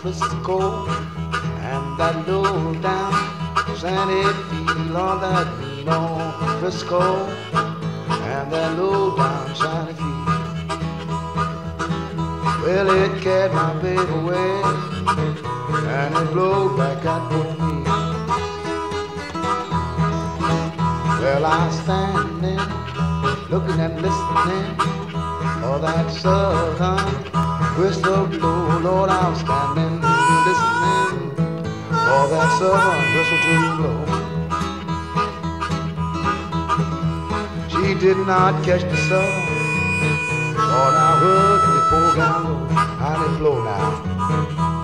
Frisco and that low down Sandy feel on that mean on Frisco and that low down Sandy feel. Well, it carried my baby away and it blowed back out for me. Well, I was standing there looking and listening for that southern whistle blow. Lord, I was standing listening for that southern whistle to blow. She did not catch the sun, Lord, I heard the poor gal go, how they blow now.